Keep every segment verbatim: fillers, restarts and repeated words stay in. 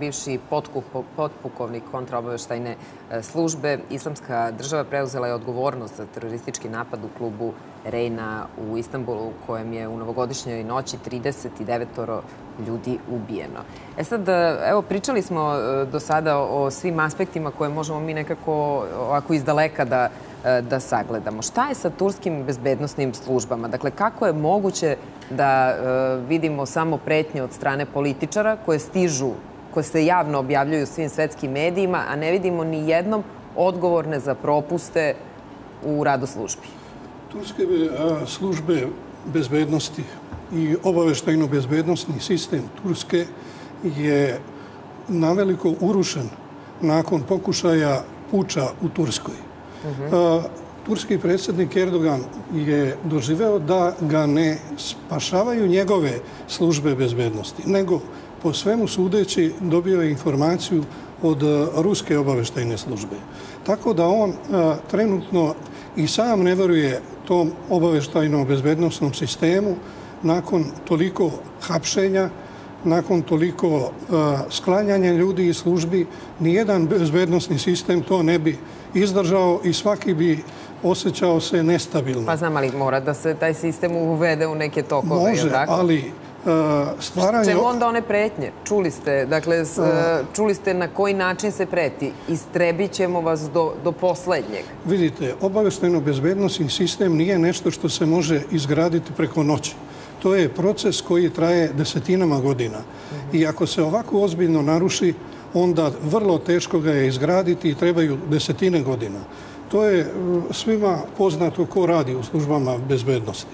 bivši potpukovnik kontraobaveštajne službe. Islamska država preuzela je odgovornost za teroristički napad u klubu Rejna u Istanbulu, u kojem je u novogodišnjoj noći trideset devet ljudi ubijeno. E sad, evo, pričali smo do sada o svim aspektima koje možemo mi nekako ovako izdaleka da da sagledamo. Šta je sa turskim bezbednosnim službama? Dakle, kako je moguće da vidimo samo pretnje od strane političara koje stižu, koje se javno objavljuju u svim svetskim medijima, a ne vidimo ni jednom odgovorne za propuste u radu službi? Turske službe bezbednosti i obaveštajno-bezbednostni sistem Turske je naveliko urušen nakon pokušaja puča u Turskoj. Turski predsjednik Erdogan je doživeo da ga ne spašavaju njegove službe bezbednosti, nego po svemu sudeći dobio je informaciju od ruske obaveštajne službe. Tako da on trenutno i sam ne veruje tom obaveštajno-bezbednostnom sistemu nakon toliko hapšenja, nakon toliko sklanjanja ljudi iz službi. Nijedan bezbednostni sistem to ne bi izdržao i svaki bi osjećao se nestabilno. Pa znam, ali mora da se taj sistem uvede u neke tokove. Može, ali stvaranje... Čemu onda one pretnje? Čuli ste, dakle, čuli ste na koji način se preti. Istrebit ćemo vas do poslednjeg. Vidite, obaveštajno-bezbednosni sistem nije nešto što se može izgraditi preko noći. To je proces koji traje desetinama godina. I ako se ovako ozbiljno naruši, onda vrlo teško ga je izgraditi i trebaju desetine godina. To je svima poznato ko radi u službama bezbednosti.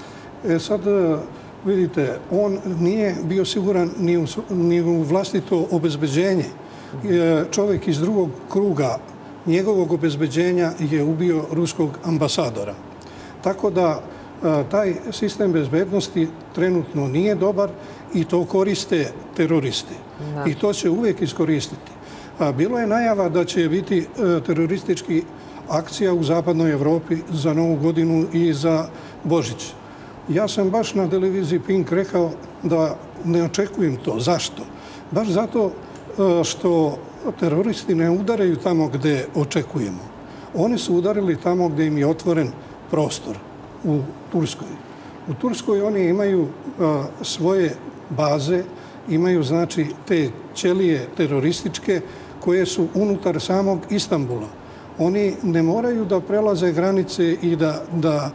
E sad, vidite, on nije bio siguran ni u vlastito obezbeđenje. Čovjek iz drugog kruga njegovog obezbeđenja je ubio ruskog ambasadora. Tako da taj sistem bezbednosti trenutno nije dobar i to koriste teroristi. I to će uvijek iskoristiti. Bilo je najava da će biti teroristički akcija u zapadnoj Evropi za Novu godinu i za Božić. Ja sam baš na televiziji Pink rekao da ne očekujem to. Zašto? Baš zato što teroristi ne udaraju tamo gde očekujemo. Oni su udarili tamo gde im je otvoren prostor. U Turskoj. U Turskoj oni imaju svoje baze, imaju znači te ćelije terorističke koje su unutar samog Istanbula. Oni ne moraju da prelaze granice i da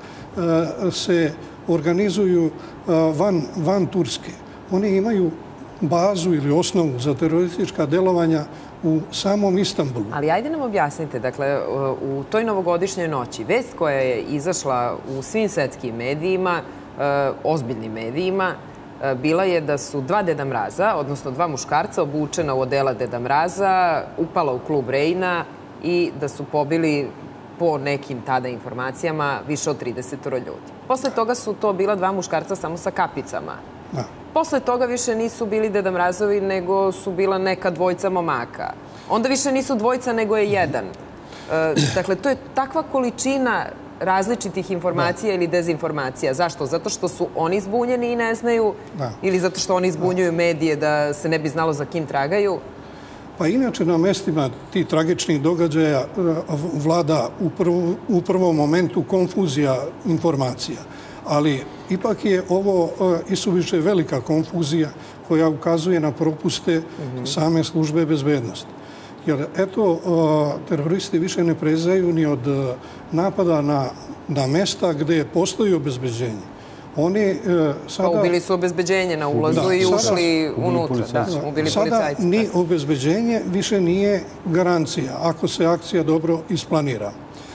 se organizuju van Turske. Oni imaju bazu ili osnovu za teroristička delovanja u samom Istanbulu. Ali ajde nam objasnite, dakle, u toj novogodišnjoj noći, vest koja je izašla u svim svetskim medijima, ozbiljnim medijima, bila je da su dva Deda Mraza, odnosno dva muškarca obučena u odela Deda Mraza, upala u klub Rejna i da su pobili, po nekim tada informacijama, više od trideset ljudi. Posle toga su to bila dva muškarca samo sa kapicama. Da. Posle toga više nisu bili Deda Mrazovi, nego su bila neka dvojca momaka. Onda više nisu dvojca, nego je jedan. Dakle, to je takva količina različitih informacija ili dezinformacija. Zašto? Zato što su oni zbunjeni i ne znaju? Ili zato što oni zbunjuju medije da se ne bi znalo za kim tragaju? Pa inače na mestima tih tragičnih događaja vlada u prvom momentu konfuzija informacija. Ali ipak je ovo isuviše velika konfuzija koja ukazuje na propuste same službe bezbednosti. Jer eto, teroristi više ne prezaju ni od napada na mesta gde postoji obezbeđenje. Oni sada... Pa ubili su obezbeđenje na ulazu i ušli unutra. Sada ni obezbeđenje više nije garancija ako se akcija dobro isplanira.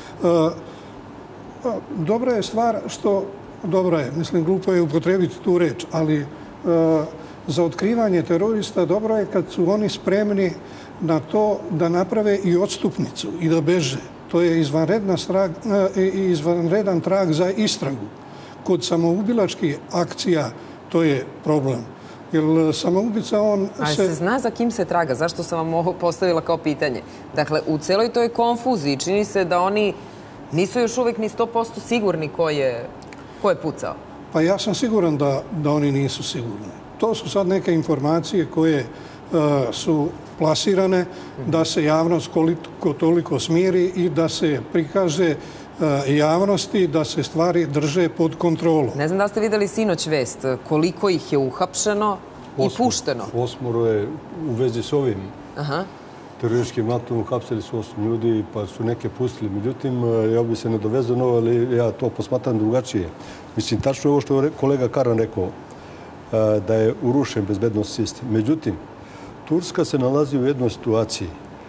Dobra je stvar što... Dobro je, mislim, glupo je upotrebiti tu reč, ali za otkrivanje terorista dobro je kad su oni spremni na to da naprave i odstupnicu i da beže. To je izvanredan trag za istragu. Kod samoubilačkih akcija to je problem. Jer samoubica on se... Ali se zna za kim se traga? Zašto sam vam ovo postavila kao pitanje? Dakle, u celoj toj konfuziji čini se da oni nisu još uvijek ni sto posto sigurni ko je... Ko je pucao? Pa ja sam siguran da oni nisu sigurni. To su sad neke informacije koje su plasirane da se javnost koliko toliko smiri i da se prikaže javnosti da se stvari drže pod kontrolom. Ne znam da ste videli sinoć vest, koliko ih je uhapšeno i pušteno? Osmoro je u vezi s ovim terorističkim aktom, uhapsili su osam ljudi pa su neke pustili. Međutim, ja bi se nadovezao na ovo, ali ja to posmatram drugačije. Mislim, tačno je ovo što je kolega Karan rekao, da je urušen bezbednosni sistem. Međutim, Turska se nalazi u jednoj situaciji.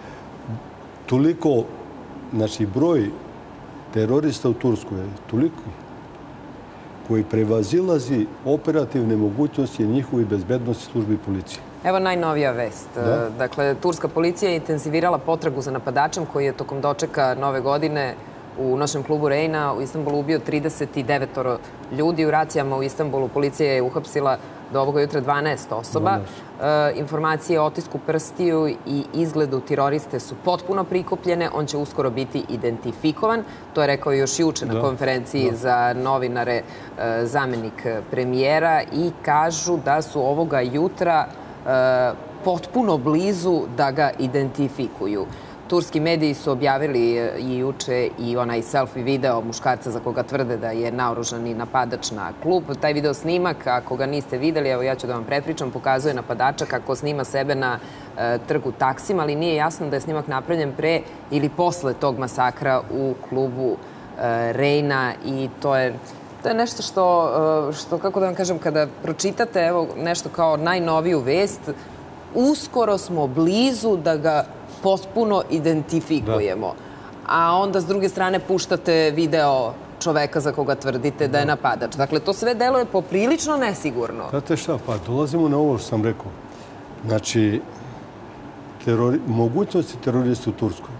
Toliko, znači, broj terorista u Turskoj je toliko koji prevazilazi operativne mogućnosti njihovi bezbednosti službi policije. Evo najnovija vest. Dakle, turska policija je intenzivirala potragu za napadačem koji je tokom dočeka nove godine u noćnom klubu Reina u Istanbulu ubio trideset devet ljudi. U racijama u Istanbulu policija je uhapsila do ovoga jutra dvanaest osoba. Informacije o otisku prstiju i izgledu teroriste su potpuno prikupljene. On će uskoro biti identifikovan. To je rekao još juče na konferenciji za novinare zamenik premijera i kažu da su ovoga jutra potpuno blizu da ga identifikuju. Turski mediji su objavili i juče i onaj selfie video muškarca za koga tvrde da je naoružani napadač na klub. Taj video snimak, ako ga niste videli, evo ja ću da vam prepričam, pokazuje napadača kako snima sebe na trgu Taksim, ali nije jasno da je snimak napravljen pre ili posle tog masakra u klubu Reina i to je To je nešto što, što, kako da vam kažem, kada pročitate evo, nešto kao najnoviju vest, uskoro smo blizu da ga potpuno identifikujemo. A onda s druge strane puštate video čoveka za koga tvrdite da je napadač. Dakle, to sve deluje poprilično nesigurno. Znate šta, pa dolazimo na ovo što sam rekao. Znači, terori... mogućnosti terorista u Turskoj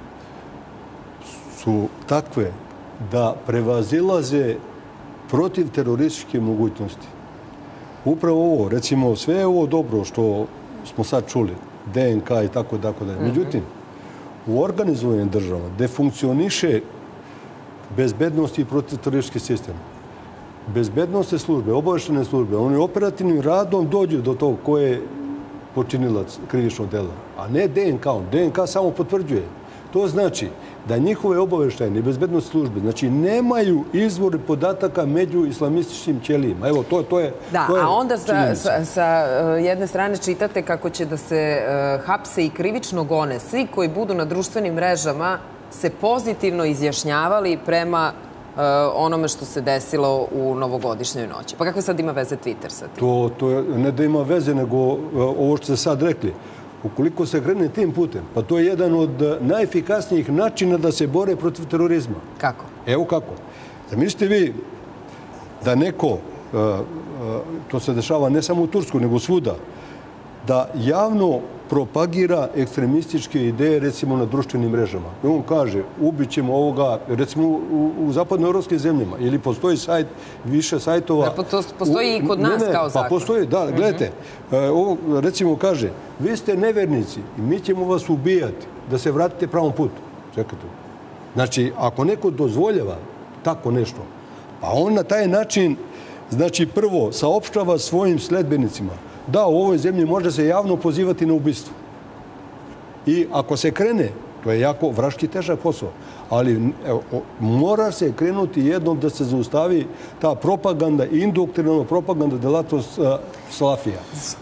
su takve da prevazilaze protiv terorističke mogućnosti. Upravo ovo, recimo, sve je ovo dobro što smo sad čuli, D N K i tako tako dalje. Međutim, u organizovanim državama gde funkcioniše bezbednost i protivteroristički sistem, bezbednostne službe, obaveštene službe, oni operativnim radom dođu do tog ko je počinilac krivičnog dela, a ne D N K-om. D N K samo potvrđuje. To znači da njihove obaveštajne i bezbednostne službe znači nemaju izvore podataka među islamističkim ćelijima. Evo, to, to je Da, to je a onda sa, sa, sa jedne strane čitate kako će da se uh, hapse i krivično gone svi koji budu na društvenim mrežama se pozitivno izjašnjavali prema uh, onome što se desilo u novogodišnjoj noći. Pa kakve sad ima veze Twitter sa tim? To, to je, ne da ima veze, nego uh, ovo što ste sad rekli. Ukoliko se krene tim putem, pa to je jedan od najefikasnijih načina da se bore protiv terorizma. Kako? Evo kako. Zamislite vi da neko, to se dešava ne samo u Tursku, nego svuda, da javno propagira ekstremističke ideje, recimo, na društvenim mrežama. I on kaže, ubit ćemo ovoga, recimo, u, u zapadnoevropskim zemljama, ili postoji sajt, više sajtova... Da, to postoji i kod nas ne, ne, kao zakon. Pa postoji, da, gledajte, uh -huh. ovo, recimo, kaže, vi ste nevernici i mi ćemo vas ubijati da se vratite pravom putu. Čekajte. Znači, ako neko dozvoljava tako nešto, pa on na taj način, znači, prvo, saopštava svojim sledbenicima da u ovoj zemlji može se javno pozivati na ubistvo. I ako se krene, to je jako vraški težak posao, ali evo, mora se krenuti jednom da se zaustavi ta propaganda, indoktrinalna propaganda delatnost uh, salafija.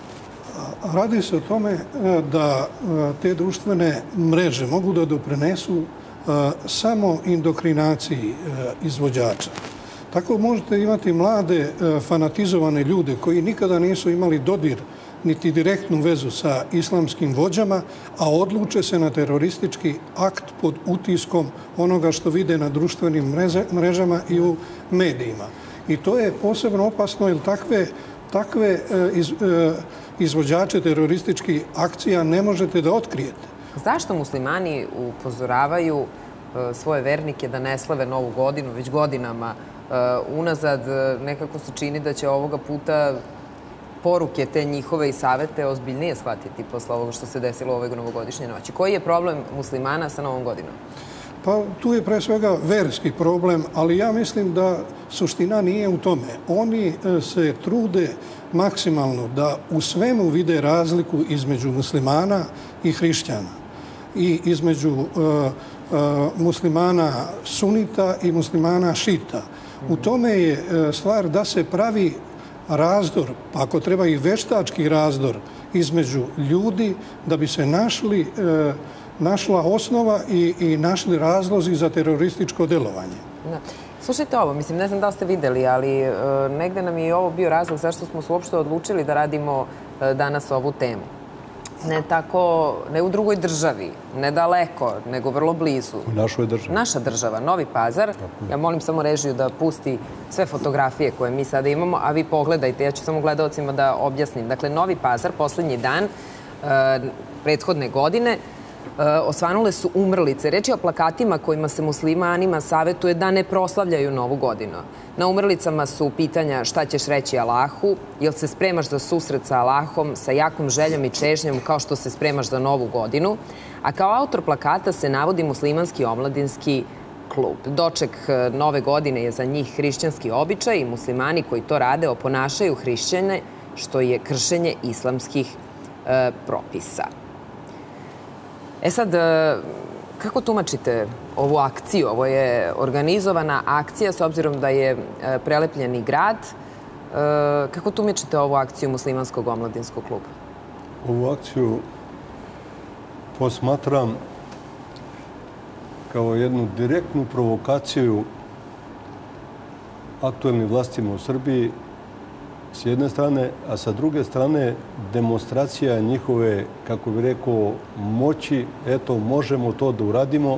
Radi se o tome da te društvene mreže mogu da doprinesu uh, samo indokrinaciji uh, izvođača. Tako možete imati mlade, fanatizovane ljude koji nikada nisu imali dodir niti direktnu vezu sa islamskim vođama, a odluče se na teroristički akt pod utiskom onoga što vide na društvenim mrežama i u medijima. I to je posebno opasno jer takve, takve iz, izvođače terorističkih akcija ne možete da otkrijete. Zašto muslimani upozoravaju svoje vernike da ne slave Novu godinu već godinama unazad? Nekako se čini da će ovoga puta poruke te njihove i savete ozbiljnije shvatiti posle ovoga što se desilo u ovoj novogodišnjoj noći. Koji je problem muslimana sa Novom godinom? Pa tu je pre svega verski problem, ali ja mislim da suština nije u tome. Oni se trude maksimalno da u svemu vide razliku između muslimana i hrišćana i između uh, uh, muslimana sunita i muslimana šita. U tome je uh, stvar da se pravi razdor, pa ako treba i veštački razdor između ljudi da bi se našli uh, našla osnova i, i našli razlozi za terorističko delovanje. Da. Slušajte ovo, mislim, ne znam da li ste videli, ali e, negde nam je i ovo bio razlog zašto smo se uopšte odlučili da radimo e, danas ovu temu. Ne tako, ne u drugoj državi, ne daleko, nego vrlo blizu. U našoj državi. Naša država, Novi Pazar. Ja molim samo režiju da pusti sve fotografije koje mi sada imamo, a vi pogledajte, ja ću samo gledaocima da objasnim. Dakle, Novi Pazar, poslednji dan e, prethodne godine, osvanule su umrlice. Reč je o plakatima kojima se muslimanima savetuje da ne proslavljaju Novu godinu. Na umrlicama su pitanja šta ćeš reći Allahu, jel se spremaš za susret sa Allahom, sa jakom željom i čežnjom kao što se spremaš za Novu godinu. A kao autor plakata se navodi muslimanski omladinski klub. Doček Nove godine je za njih hrišćanski običaj i muslimani koji to rade oponašaju hrišćane, što je kršenje islamskih e, propisa. E sad, kako tumačite ovu akciju? Ovo je organizovana akcija s obzirom da je prelepljeni grad. Kako tumačite ovu akciju Muslimanskog omladinskog kluba? Ovu akciju posmatram kao jednu direktnu provokaciju aktuelnim vlastima u Srbiji s jedne strane, a sa druge strane demonstracija njihove, kako bi rekao, moći, eto, možemo to da uradimo.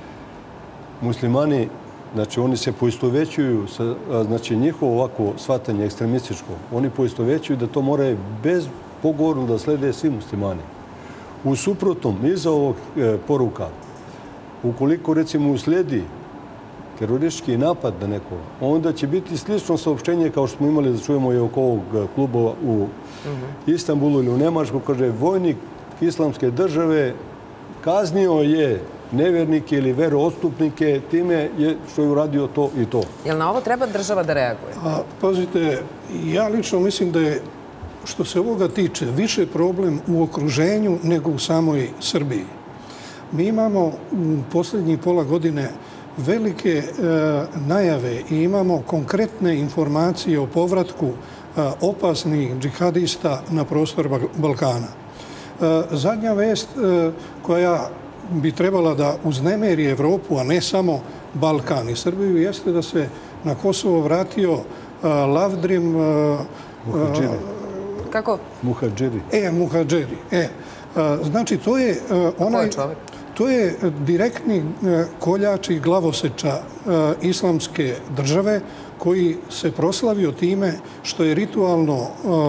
Muslimani, znači, oni se poistovećuju, sa, znači, njihovo ovako shvatanje ekstremističko, oni poistovećuju da to moraju bezpogovorno da slede svi muslimani. U suprotnom, iza ovog e, poruka, ukoliko, recimo, usledi teroristički napad na nekoga, onda će biti slično saopštenje kao što smo imali da čujemo i oko ovog kluba u Istanbulu ili u Nemačku. Kaže, vojnik islamske države kaznio je nevernike ili veroodstupnike time je što je uradio to i to. Jel na ovo treba država da reaguje? A, pazite, ja lično mislim da je, što se ovoga tiče, više problem u okruženju nego u samoj Srbiji. Mi imamo u posljednjih pola godine velike e, najave i imamo konkretne informacije o povratku e, opasnih džihadista na prostor Balkana. E, zadnja vest e, koja bi trebala da uznemeri Evropu, a ne samo Balkan i Srbiju, jeste da se na Kosovo vratio e, Lavdrim... E, Muhadžiri. Kako? Muhadžiri. E, Muhadžiri. E, a, znači, to je e, onaj... Ko je čovjek? To je direktni koljač i glavoseča islamske države koji se proslavio time što je ritualno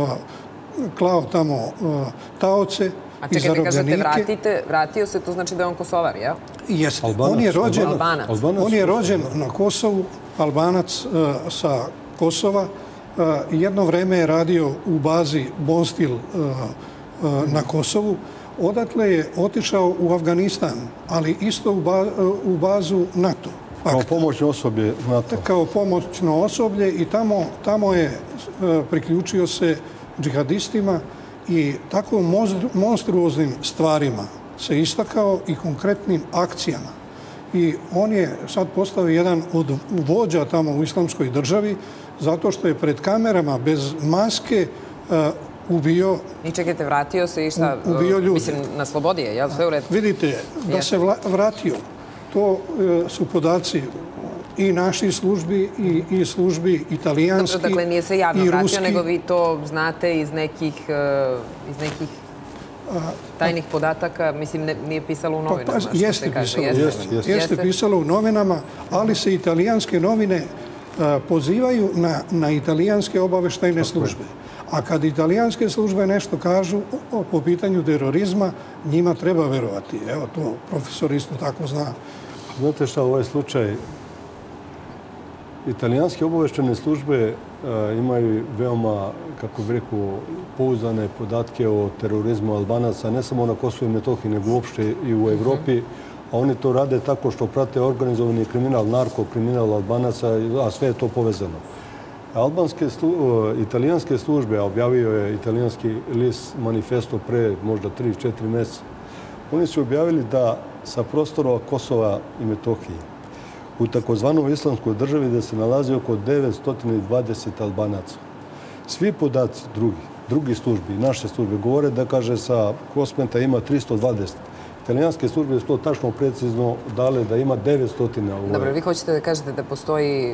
klao tamo taoce i zarobljenike. A čekajte, kažete vratite, vratio se, to znači da je on Kosovar, jel? Jeste. On je rođen, Albanac. On je rođen na Kosovu, Albanac sa Kosova. Jedno vreme je radio u bazi Bonstil na Kosovu. Odatle je otišao u Afganistan, ali isto u bazu NATO. Kao pomoćno osoblje NATO. Kao pomoćno osoblje i tamo, tamo je priključio se džihadistima i tako monstruoznim stvarima se istakao i konkretnim akcijama. I on je sad postao jedan od vođa tamo u islamskoj državi zato što je pred kamerama bez maske ubio... I čekajte, vratio se i šta? Ubio ljudi. Mislim, na slobodi je, jel? Sve u redu? Vidite, da se vratio, to su podaci i naših službi i, i službi italijanski i ruski. Dakle, nije se javno vratio, nego vi to znate iz nekih, iz nekih tajnih podataka. Mislim, ne, nije pisalo u novinama. Pa, pa, jeste, pisalo, jeste, jeste, jeste. jeste pisalo u novinama, ali se italijanske novine a, pozivaju na, na italijanske obaveštajne službe. A kad italijanske službe nešto kažu o, po pitanju terorizma, njima treba verovati. Evo, to profesor isto tako zna. Znate šta, ovaj slučaj, italijanske obaveštajne službe a, imaju veoma, kako bih rekao, pouzdane podatke o terorizmu Albanaca, ne samo na Kosovu i Metohiji, nego uopšte i u Evropi, a oni to rade tako što prate organizovani kriminal, narko-kriminal Albanaca, a sve je to povezano. Albanske, italijanske službe, a objavio je italijanski list Manifesto pre možda tri četiri mjeseca, oni su objavili da sa prostora Kosova i Metohije u takozvanoj islamskoj državi da se nalazi oko devetsto dvadeset Albanaca. Svi podaci drugi, drugih službi, naše službe, govore da, kaže, sa Kosmeta ima tristo dvadeset. Italijanske službe su to tačno precizno dale da ima devetsto. Dobro, vi hoćete da kažete da postoji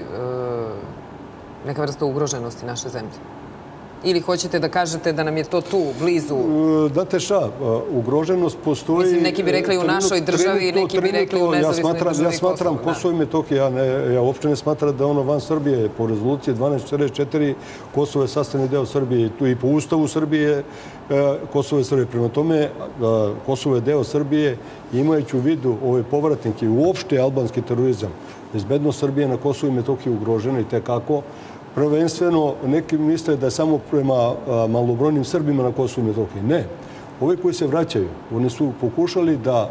neka vrsta ugroženosti naše zemlje? Ili hoćete da kažete da nam je to tu, blizu? Date šta, ugroženost postoji... Mislim, neki bi rekli u našoj državi, neki bi rekli u nezavisnoj državi Kosovo. Ja smatram Kosovo i Metohija, ja uopšte ne smatram da je ono van Srbije. Po rezoluciji dvanaest četrdeset četiri Kosovo je sastavni deo Srbije i po ustavu Srbije Kosovo je Srbije. Prema tome, Kosovo je deo Srbije i imajući u vidu ove povratnike i uopšte albanski terorizam, bezbednost Srbije na Kosovo i Metohiji ugrožena i tekako. Prvenstveno, neki misle da je samo prema malobrojnim Srbima na Kosovu i Metohiji. Ne. Ovi koji se vraćaju, oni su pokušali da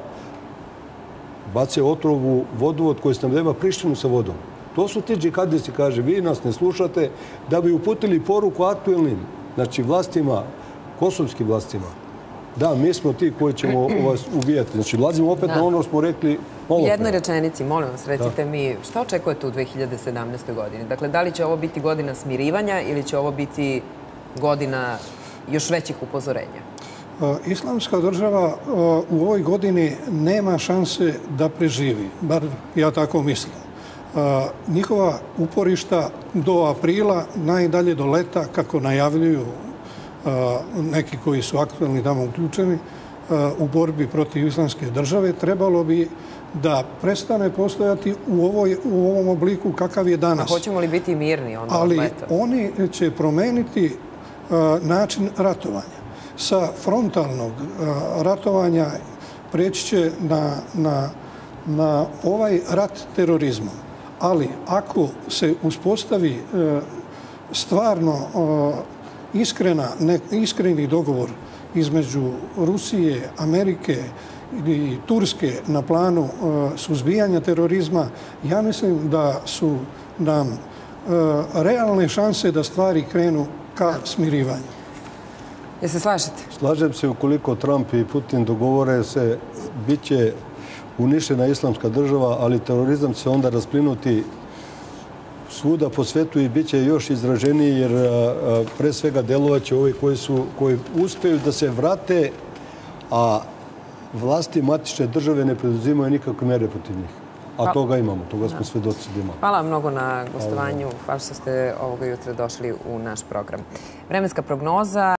bace otrovu vodovod koji snabdeva Prištinu sa vodom. To su ti džihadisti, kaže, vi nas ne slušate, da bi uputili poruku aktuelnim, znači vlastima, kosovskim vlastima. Da, mi smo ti koji ćemo vas ubijati. Znači, lazimo opet na ono smo rekli malo pre. U jednoj rečenici, molim vas, recite mi, šta očekujete u dve hiljade sedamnaestoj godini? Dakle, da li će ovo biti godina smirivanja ili će ovo biti godina još većih upozorenja? Islamska država u ovoj godini nema šanse da preživi, bar ja tako mislim. Njihova uporišta do aprila, najdalje do leta, kako najavljuju neki koji su aktualni tamo uključeni u borbi protiv islamske države, trebalo bi da prestane postojati u, ovoj, u ovom obliku kakav je danas. A hoćemo li biti mirni onda Ali leta? Oni će promeniti uh, način ratovanja. Sa frontalnog uh, ratovanja preći će na, na, na ovaj rat terorizmom. Ali ako se uspostavi uh, stvarno uh, iskrena, ne, iskreni dogovor između Rusije, Amerike i Turske na planu uh, suzbijanja terorizma, ja mislim da su nam uh, realne šanse da stvari krenu ka smirivanju. Je se slažete? Slažem se, ukoliko Trump i Putin dogovore se, bit će uništena islamska država, ali terorizam će se onda rasplinuti svuda po svetu i bit će još izraženiji, jer pre svega delovaće ovi koji, su, koji uspeju da se vrate, a vlasti matične države ne preduzimaju nikakve mere protiv njih. A toga imamo, toga smo svedoci da imamo. Hvala vam mnogo na gostovanju. Hvala što ste ovoga jutra došli u naš program. Vremenska prognoza.